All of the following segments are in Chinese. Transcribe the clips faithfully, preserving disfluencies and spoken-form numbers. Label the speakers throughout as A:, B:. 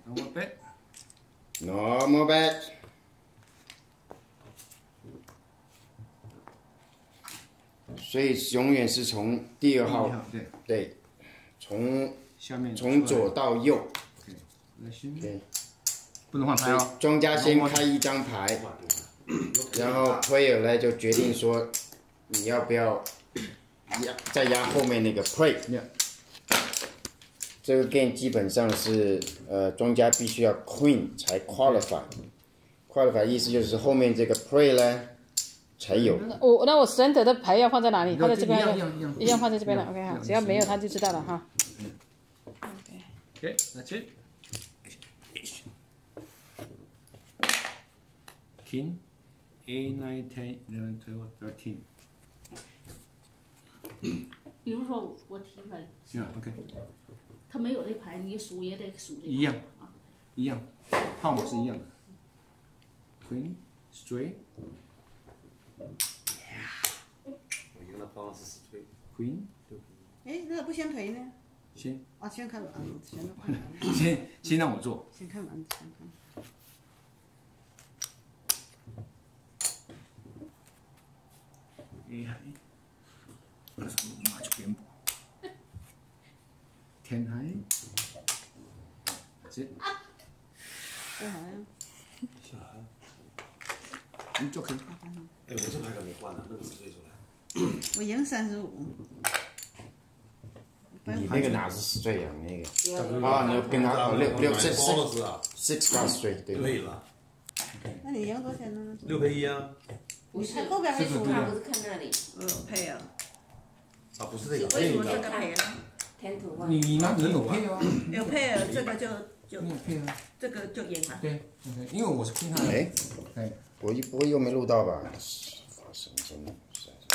A: No more bet.
B: No more bet. 所以永远是从第二号，
A: 对
B: 对，从
A: 下面
B: 从左到右。
A: 对，不能换牌哦。
B: 庄家先开一张牌，然后 player 呢就决定说你要不要压再压后面那个 play。这个 game 基本上是呃庄家必须要 queen 才 qualify。qualify 意思就是后面这个 play 呢才有。
C: 我那我 center 的牌要放在哪里？放在这边，
A: 一样一样一样，
C: 一样放在这边了。OK 好，只要没有他就知道了哈。
A: Okay, that's it. King, eight, nine, ten, eleven, twelve, thirteen.
D: 比如说我提牌，
A: 行 ，OK。
D: 他没有这牌，你数也得数这。
A: 一样，一样，号码是一样的。Queen, straight.
E: 我赢的方式是推
A: Queen.
F: 哎，那不先赔呢？
A: 先
F: 啊，先看完，先看完。
A: 先先让我做。
F: 先看完，先看。
A: 哎嗨，那什么嘛就颠簸。天海，这。
F: 这好像。
E: 小孩。
A: 你就可以。
E: 哎，我这牌可没换呢，那个是对出来。
F: 我赢三十五。
B: 你那个哪是 straight 啊？那个啊，你跟他六六 six six six straight 对。
E: 对了。
F: 那你赢多少钱呢？
E: 六赔一啊。
F: 不是后边还数
G: 他不是看那里。
F: 嗯，配啊。
E: 啊，不是这个。
F: 为什么这个赔呢？
A: 你那你有配啊？
F: 有配啊，这个就就。
A: 你有配啊？
F: 这个就赢了。
A: 对 ，OK， 因为我是听他的。
B: 哎，
A: 哎，
B: 我一不会又没录到吧？发神经了。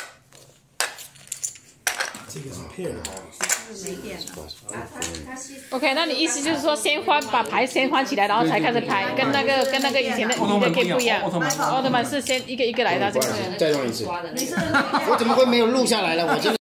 E: 这个是配的。
F: 没电了。
C: OK， 那你意思就是说，先翻把牌先翻起来，然后才开始拍，跟那个跟那个以前的你的 game 不一样。奥特曼是先一个一个来的，这个。
B: 再用一次。我怎么会没有录下来了？我真的。